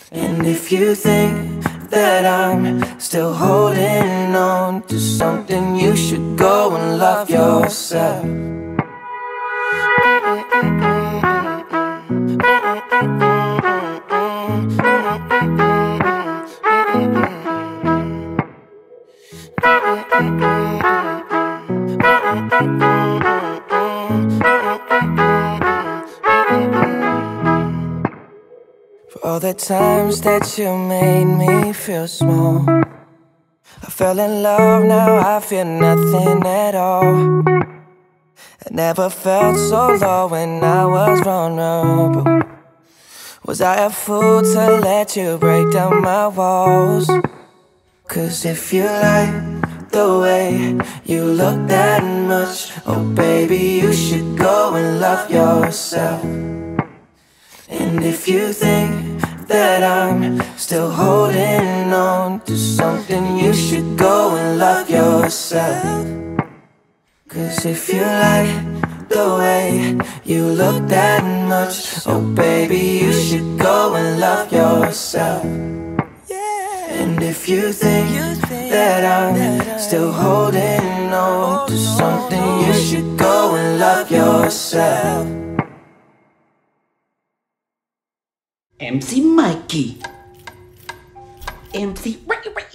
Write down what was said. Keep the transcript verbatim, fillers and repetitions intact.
And if you think that I'm still holding on to something, you should go and love yourself. For all the times that you made me feel small, I fell in love, now I feel nothing at all. I never felt so low when I was vulnerable. Was I a fool to let you break down my walls? Cause if you like the way you look that much, oh baby, you should go and love yourself. And if you think that I'm still holding on to something, you should go and love yourself. Cause if you like the way you look that much, oh baby, you should go and love yourself. And if you think that I'm still holding on to something, you should go and love yourself. M C Mikey, M C Ray Ray.